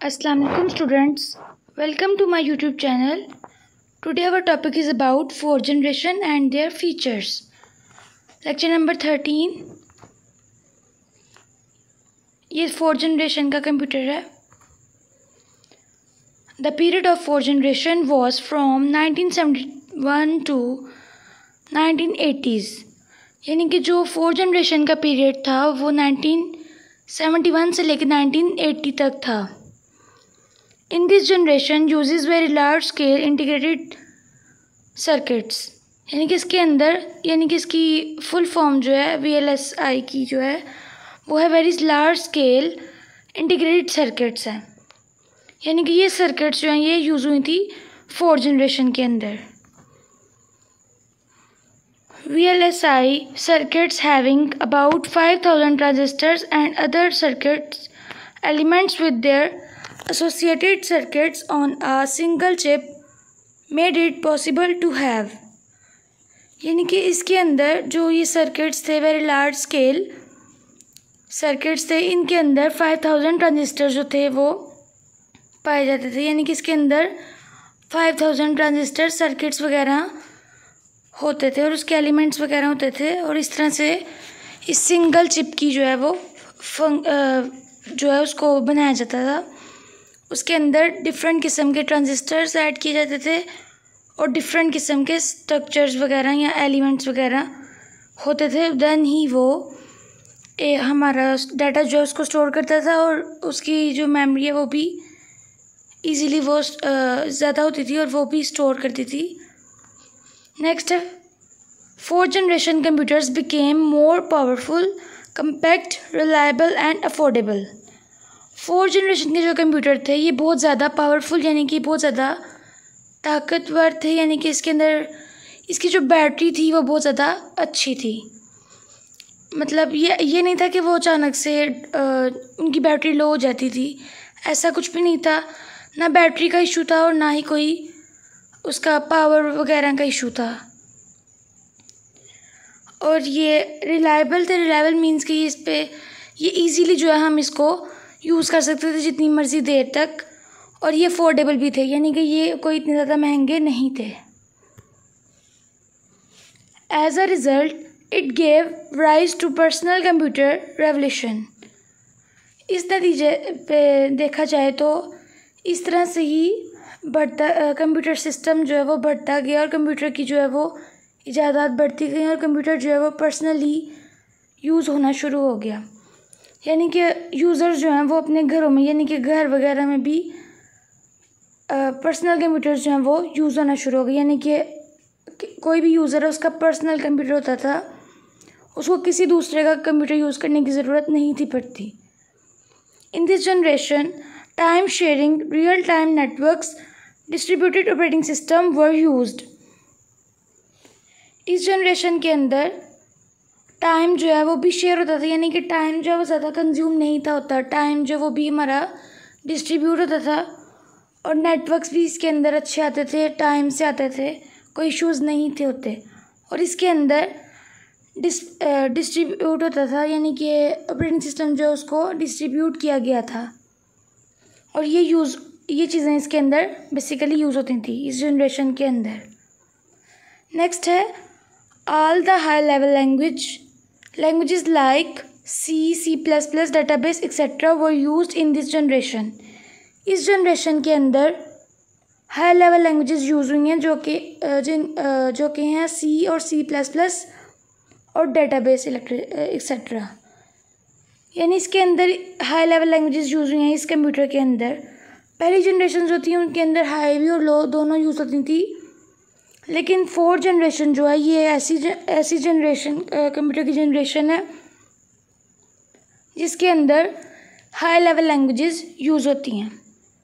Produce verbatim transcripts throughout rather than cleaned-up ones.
Assalamu alaikum students, welcome to my YouTube channel. Today our topic is about fourth generation and their features. Lecture number thirteen. ये fourth generation का computer है. The period of fourth generation was from nineteen seventy-one to nineteen eighties. यानी कि जो fourth generation का period था वो nineteen seventy-one से लेकर nineteen eighty तक था. In this generation uses very large scale integrated circuits. यानी कि इसके अंदर यानी कि इसकी फुल फॉर्म जो है वी एल एस आई की जो है वो है very large scale integrated circuits है. यानी कि ये सर्किट्स जो हैं ये यूज़ हुई थी फोर्थ जनरेशन के अंदर. V L S I circuits having about five thousand transistors and other circuits elements with their associated circuits on a single chip made it possible to have. यानी कि इसके अंदर जो ये सर्किट्स थे वेरी लार्ज स्केल सर्किट्स थे, इनके अंदर फाइव थाउजेंड ट्रांजिस्टर जो थे वो पाए जाते थे. यानी कि इसके अंदर फाइव थाउजेंड ट्रांजिस्टर सर्किट्स वगैरह होते थे और उसके एलिमेंट्स वगैरह होते थे. और इस तरह से इस सिंगल चिप की जो है वो फंक जो है उसको बनाया जाता था. उसके अंदर डिफरेंट किस्म के ट्रांजिस्टर्स ऐड किए जाते थे और डिफरेंट किस्म के स्ट्रक्चर्स वगैरह या एलिमेंट्स वगैरह होते थे. देन ही वो ए, हमारा डाटा जो है उसको स्टोर करता था और उसकी जो मेमोरी है वो भी इजीली वो ज़्यादा होती थी और वो भी स्टोर करती थी. नेक्स्ट है fourth generation computers became more powerful, compact, reliable and affordable. Fourth generation के जो कंप्यूटर थे ये बहुत ज़्यादा पावरफुल यानी कि बहुत ज़्यादा ताकतवर थे. यानी कि इसके अंदर इसकी जो बैटरी थी वो बहुत ज़्यादा अच्छी थी. मतलब ये ये नहीं था कि वो अचानक से आ, उनकी बैटरी लो हो जाती थी, ऐसा कुछ भी नहीं था. ना बैटरी का इशू था और ना ही कोई उसका पावर वगैरह का इशू था. और ये रिलायबल थे. रिलायबल मीन्स कि इस पे ये इजीली जो है हम इसको यूज़ कर सकते थे जितनी मर्ज़ी देर तक. और ये अफोर्डेबल भी थे यानी कि ये कोई इतने ज़्यादा महंगे नहीं थे. As a result it gave rise to personal computer revolution. इस नतीजे पे देखा जाए तो इस तरह से ही बढ़ता कंप्यूटर सिस्टम जो है वो बढ़ता गया और कंप्यूटर की जो है वो इजादात बढ़ती गई और कंप्यूटर जो है वो पर्सनली यूज़ होना शुरू हो गया. यानी कि यूज़र्स जो हैं वो अपने घरों में यानी कि घर वगैरह में भी पर्सनल कंप्यूटर्स जो हैं वो यूज़ होना शुरू हो गए. यानी कि कोई भी यूज़र है उसका पर्सनल कंप्यूटर होता था, उसको किसी दूसरे का कंप्यूटर यूज़ करने की ज़रूरत नहीं थी पड़ती. In this generation time sharing, real time networks, distributed operating system were used. इस जनरेशन के अंदर टाइम जो है वो भी शेयर होता था. यानी कि टाइम जो है वो ज़्यादा कंज्यूम नहीं था होता. टाइम जो वो भी हमारा डिस्ट्रीब्यूट होता था और नेटवर्क्स भी इसके अंदर अच्छे आते थे, टाइम से आते थे, कोई इश्यूज़ नहीं थे होते. और इसके अंदर डिस डिस्ट्रीब्यूट होता था यानी कि ऑपरेटिंग सिस्टम जो है उसको डिस्ट्रीब्यूट किया गया था. और ये यूज़ ये चीज़ें इसके अंदर बेसिकली यूज़ होती थी इस जनरेशन के अंदर. नेक्स्ट है all the high level language languages like C, C plus plus, database etcetera were used in this generation. इस जनरेशन के अंदर हाई लेवल लैंग्वेजेस यूज़ हुई हैं जो कि जिन जो कि हैं सी और सी प्लस प्लस और डाटाबेस एक्सेट्रा. यानी इसके अंदर हाई लेवल लैंग्वेजेस यूज़ हुई हैं इस कंप्यूटर के अंदर. पहली जनरेशन जो थी उनके अंदर हाई भी और लो दोनों यूज़ होती थी. लेकिन फोर्थ जनरेशन जो है ये ऐसी ऐसी जनरेशन कंप्यूटर की जनरेशन है जिसके अंदर हाई लेवल लैंग्वेजेस यूज़ होती हैं.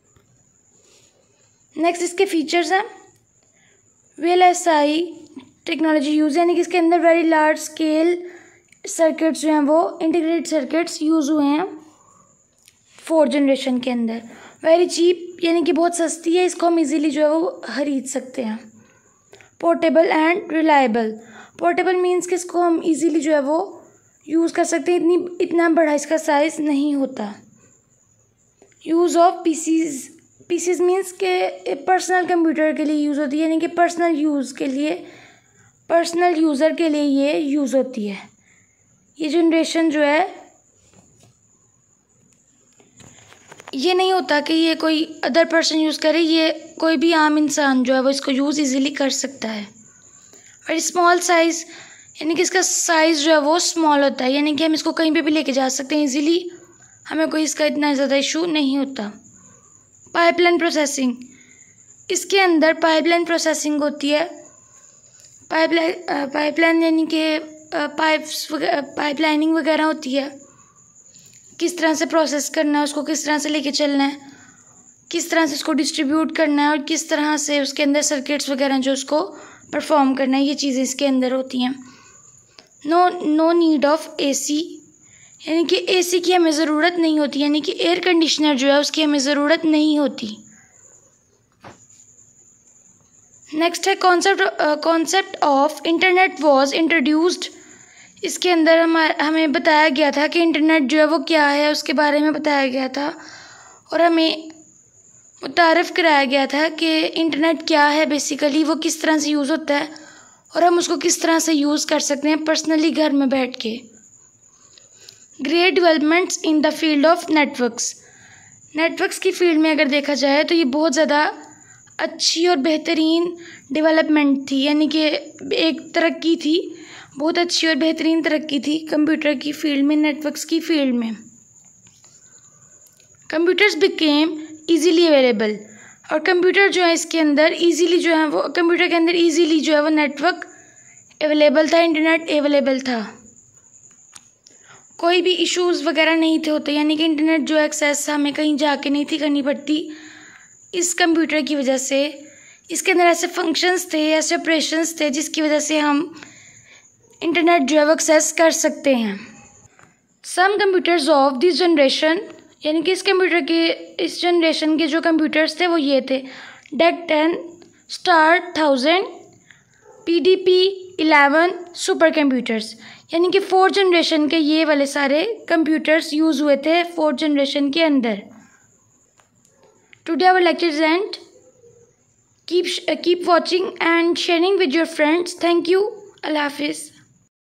नेक्स्ट इसके फीचर्स हैं V L S I technology use, यानी कि इसके अंदर वेरी लार्ज स्केल सर्किट्स जो हैं वो इंटीग्रेटेड सर्किट्स यूज़ हुए हैं फोर्थ जनरेशन के अंदर. वेरी चीप यानी कि बहुत सस्ती है, इसको हम इजीली जो है वो खरीद सकते हैं. Portable and reliable. Portable means कि इसको हम इजीली जो है वो यूज़ कर सकते हैं, इतनी इतना बड़ा इसका साइज़ नहीं होता. Use of PCs, PCs means के पर्सनल कंप्यूटर के लिए यूज़ होती है, यानी कि पर्सनल यूज़ के लिए, पर्सनल यूज़र के लिए ये यूज़ होती है। ये जनरेशन जो है ये नहीं होता कि ये कोई अदर पर्सन यूज़ करे, ये कोई भी आम इंसान जो है वो इसको यूज़ इजीली कर सकता है। और स्मॉल साइज़ यानी कि इसका साइज़ जो है वो स्मॉल होता है, यानी कि हम इसको कहीं पे भी लेके जा सकते हैं इजीली, हमें कोई इसका इतना ज़्यादा इशू नहीं होता। पाइपलाइन प्रोसेसिंग, इसके अंदर पाइपलाइन प्रोसेसिंग होती है। पाइपलाइन पाइपलाइन यानी कि पाइप्स वगैरह, पाइपलाइनिंग वगैरह होती है, किस तरह से प्रोसेस करना है उसको, किस तरह से लेके चलना है, किस तरह से उसको डिस्ट्रीब्यूट करना है और किस तरह से उसके अंदर सर्किट्स वगैरह जो उसको परफॉर्म करना है, ये चीज़ें इसके अंदर होती हैं। No no need of AC, यानी कि एसी की हमें ज़रूरत नहीं होती, यानी कि एयर कंडीशनर जो है उसकी हमें ज़रूरत नहीं होती। नेक्स्ट है concept concept of internet was introduced. इसके अंदर हम हमें बताया गया था कि इंटरनेट जो है वो क्या है, उसके बारे में बताया गया था और हमें मुतारिफ़ कराया गया था कि इंटरनेट क्या है, बेसिकली वो किस तरह से यूज़ होता है और हम उसको किस तरह से यूज़ कर सकते हैं पर्सनली घर में बैठ के। Great developments in the field of networks, networks की फील्ड में अगर देखा जाए तो ये बहुत ज़्यादा अच्छी और बेहतरीन डेवलपमेंट थी, यानी कि एक तरक्की थी, बहुत अच्छी और बेहतरीन तरक्की थी कंप्यूटर की फील्ड में, नेटवर्क्स की फील्ड में। कंप्यूटर्स बिकेम इजीली अवेलेबल, और कंप्यूटर जो है इसके अंदर इजीली जो है वो कंप्यूटर के अंदर इजीली जो है वो नेटवर्क अवेलेबल था, इंटरनेट अवेलेबल था, कोई भी इश्यूज़ वगैरह नहीं थे होते, यानी कि इंटरनेट जो एक्सेस हमें कहीं जाके नहीं थी करनी पड़ती इस कंप्यूटर की वजह से। इसके अंदर ऐसे फंक्शंस थे, ऐसे ऑपरेशंस थे जिसकी वजह से हम इंटरनेट जो है वो एक्सेस कर सकते हैं। Some computers of this generation, यानी कि इस कंप्यूटर के इस जनरेशन के जो कंप्यूटर्स थे वो ये थे: DEC ten, star thousand, P D P eleven super computers, यानी कि फोर्थ जनरेशन के ये वाले सारे कंप्यूटर्स यूज़ हुए थे फोर्थ जनरेशन के अंदर। Today our lecture is end, keep keep watching and sharing with your friends. Thank you, अल्लाह हाफिज़।